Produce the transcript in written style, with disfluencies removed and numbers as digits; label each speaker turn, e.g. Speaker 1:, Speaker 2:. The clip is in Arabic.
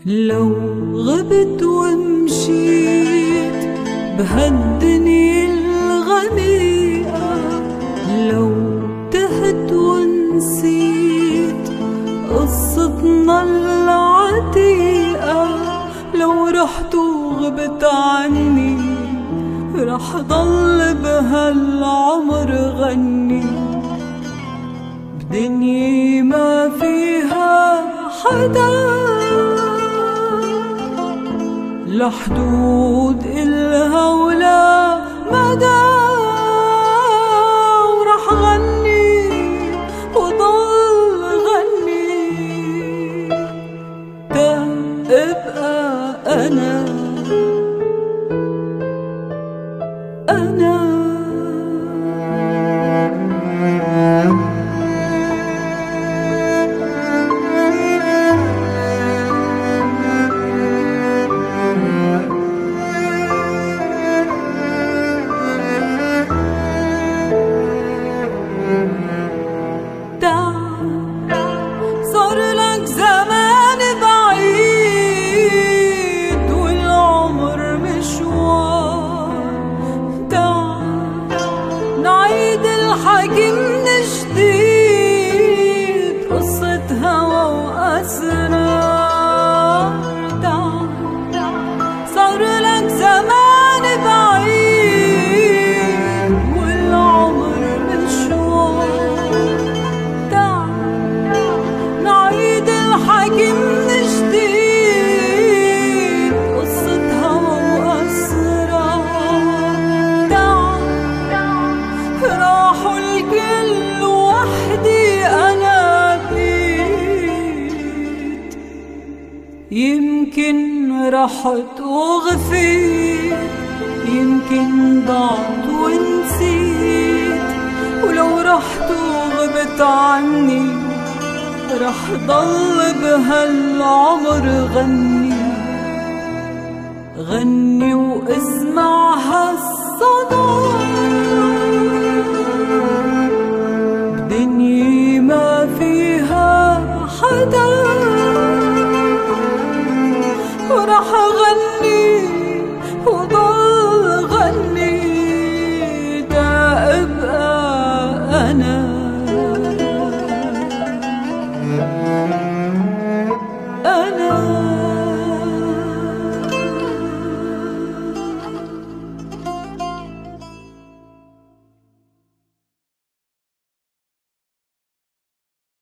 Speaker 1: لو غبت ومشيت بهالدنيا الغميقة، لو تهت ونسيت قصتنا العتيقة، لو رحت وغبت عني رح ضل بهالعمر غني بدنيا ما فيها حدا، لا حدود إلها ولا مدى، ورح غني وضل غني تبقى أنا صار لك زمان بعيد والعمر مشوار، تعال نعيد الحكي من جديد، قصة هوى وأسرار. تعال صار لك زمان بعيد والعمر حكي من جديد، قصة هوى وأسرار. تعال راحوا الكل وحدي أنا بقيت، يمكن رحت وغفيت، يمكن ضعت ونسيت، ولو رحت وغبت عني رح ضل بهالعمر غني غني واسمع هالصدى، بدنيا ما فيها حدا، ورح غني وضل